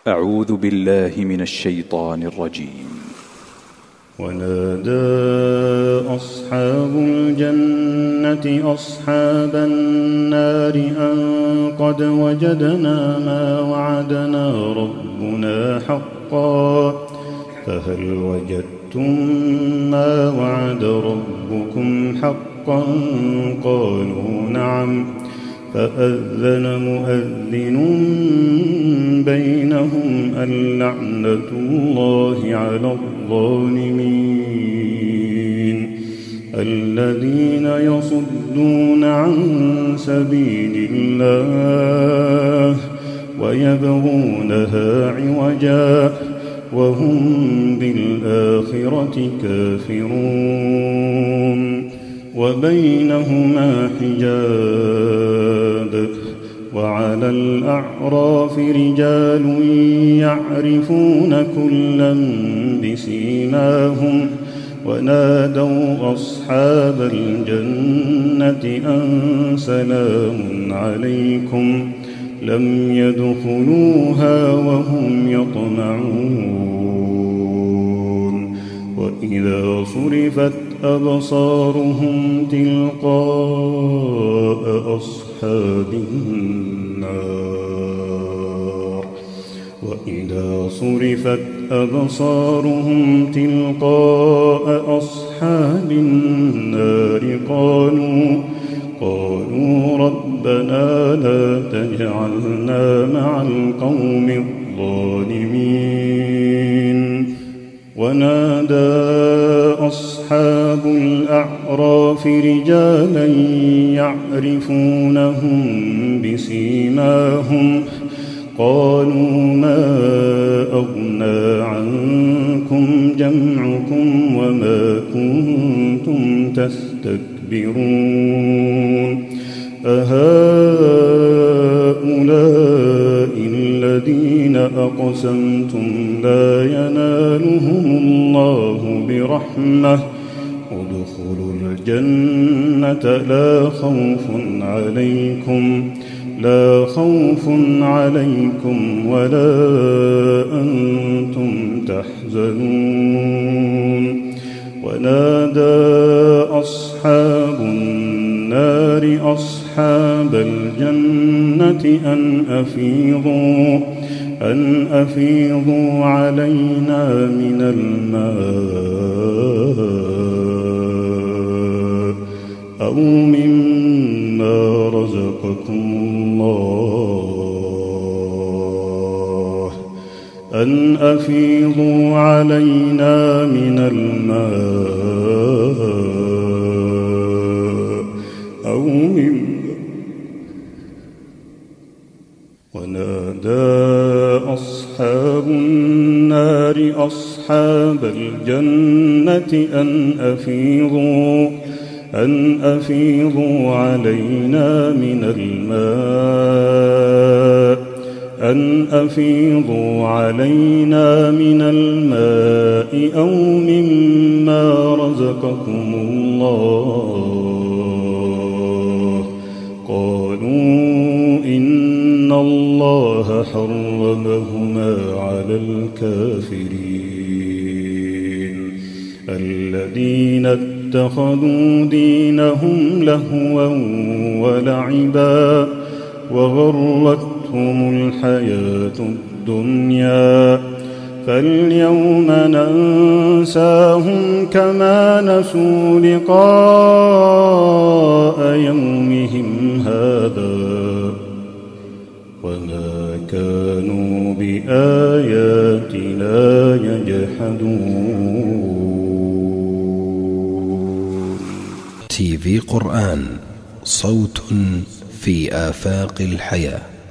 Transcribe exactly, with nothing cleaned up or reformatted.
أعوذ بالله من الشيطان الرجيم. ونادى أصحاب الجنة أصحاب النار أن قد وجدنا ما وعدنا ربنا حقا فهل وجدتم ما وعد ربكم حقا قالوا نعم فأذن مؤذن بينهم اللعنة الله على الظالمين الذين يصدون عن سبيل الله ويبغونها عوجا وهم بالآخرة كافرون وبينهما حجاب وعلى الأعراف رجال يعرفون كلا بسيماهم ونادوا أصحاب الجنة أن سلام عليكم لم يدخلوها وهم يطمعون وإذا صرفت أبصارهم تلقاء أصحاب النار وإذا صرفت أبصارهم تلقاء أصحاب النار قالوا قالوا ربنا لا تجعلنا مع القوم الظالمين ونادى أصحاب الأعراف رجالا يعرفونهم بسيماهم قالوا ما أغنى عنكم جمعكم وما كنتم تستكبرون أهؤلاء الذين أقسمتم لا ينالهم الله برحمة ادخلوا الجنة لا خوف عليكم لا خوف عليكم ولا أنتم تحزنون ونادى أصحاب النار أصحاب الجنة أن أفيضوا أن أفيضوا علينا من الماء أو مما رزقكم الله أن أفيضوا علينا من الماء أو مما ونادى أصحاب النار أصحاب الجنة أن أفيضوا أن أفيضوا علينا من الماء أن أفيضوا علينا من الماء أو مما رزقكم الله قالوا إن الله حرمهما على الكافرين الذين اتخذوا دينهم لهوا ولعبا وغرتهم الحياة الدنيا فاليوم ننساهم كما نسوا لقاء يومهم هذا وما كانوا بآياتنا يجحدون. تي في قرآن صوت في آفاق الحياة.